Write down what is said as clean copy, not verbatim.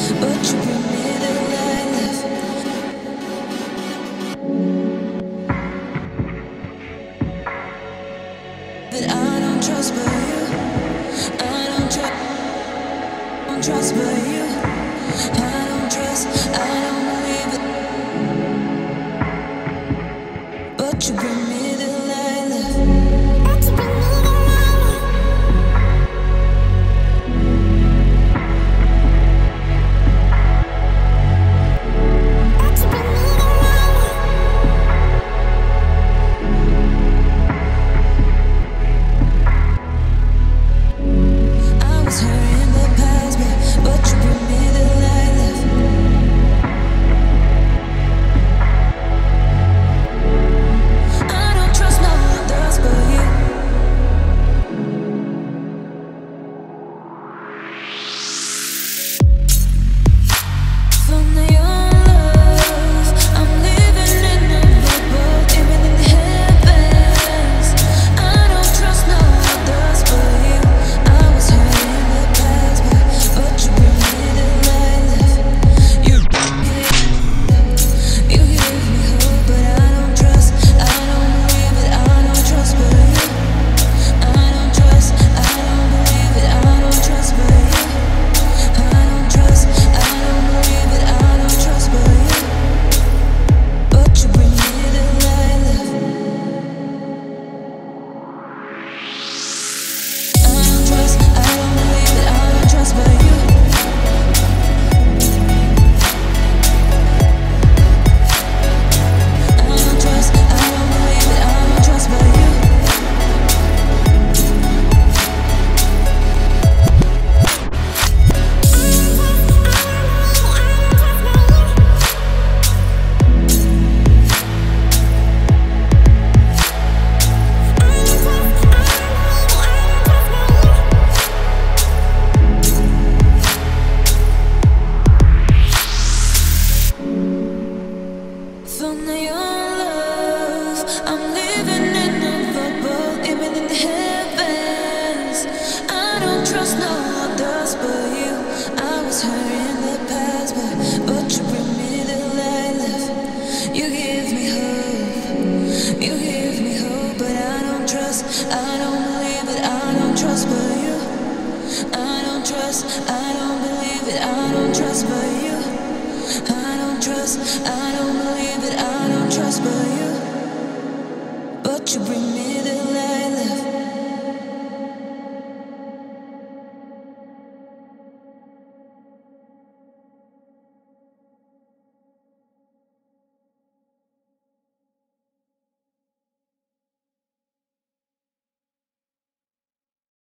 but you bring me the light. But I don't trust but you. I don't trust but you. I don't trust, I don't believe it. But you bring me the light, love. But you bring me the light. But you bring me the light. I was hurt in the past, but you bring me the light, love. I don't trust no one else but you. From the young love, I'm living in a bubble, even in the heavens. I don't trust no one else but you. I was hurt in the past, but you bring me the light, love. You give me hope, but I don't trust. I don't believe it. I don't trust but you. I don't trust. I don't believe it. I don't trust but you. I don't trust. I don't believe it. I don't trust but you. But you bring me the light, love. I don't trust. I don't believe it. I don't trust but you. I don't trust. I don't believe it. I don't trust but you. From the young love, I'm living in a bubble, even in the heavens. I don't trust no one else but you. I was hurt in the past, but you bring me the light, love. You give me hope. You give me hope, but I don't trust. I don't believe it. I don't trust but you. I don't trust. I don't believe it. I don't trust but you.